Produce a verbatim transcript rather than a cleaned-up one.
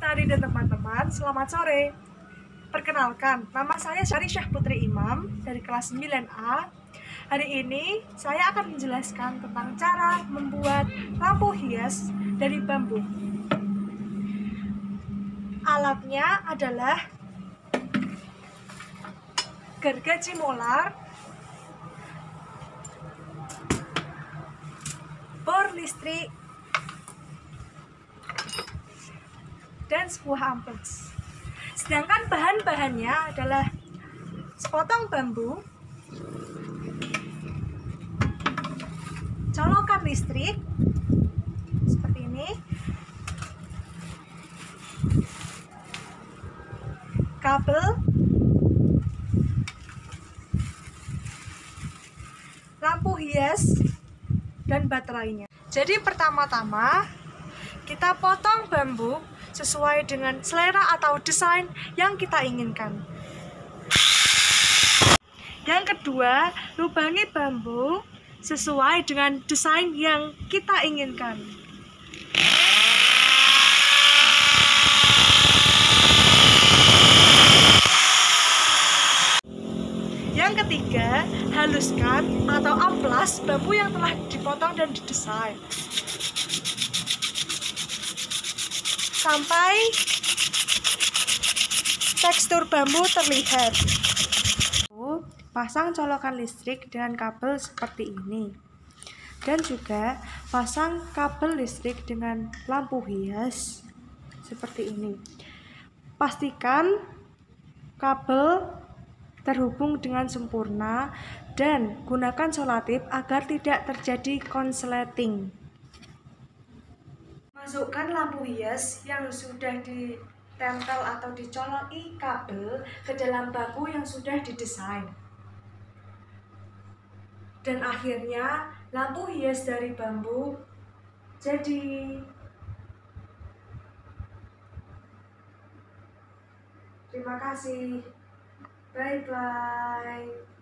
Tari dan teman-teman, selamat sore. Perkenalkan, nama saya Syarisyah Putri Imam dari kelas sembilan A. Hari ini saya akan menjelaskan tentang cara membuat lampu hias dari bambu. Alatnya adalah gergaji molar, bor listrik, dan sebuah ampex. Sedangkan bahan-bahannya adalah sepotong bambu, colokan listrik seperti ini, kabel, lampu hias, dan baterainya. Jadi pertama-tama kita potong bambu sesuai dengan selera atau desain yang kita inginkan. Yang kedua, lubangi bambu sesuai dengan desain yang kita inginkan. Yang ketiga, haluskan atau amplas bambu yang telah dipotong dan didesain sampai tekstur bambu terlihat. Pasang colokan listrik dengan kabel seperti ini, dan juga pasang kabel listrik dengan lampu hias seperti ini. Pastikan kabel terhubung dengan sempurna dan gunakan selotip agar tidak terjadi konsleting. Masukkan lampu hias yang sudah ditempel atau dicoloki kabel ke dalam bambu yang sudah didesain. Dan akhirnya lampu hias dari bambu jadi. Terima kasih. Bye-bye.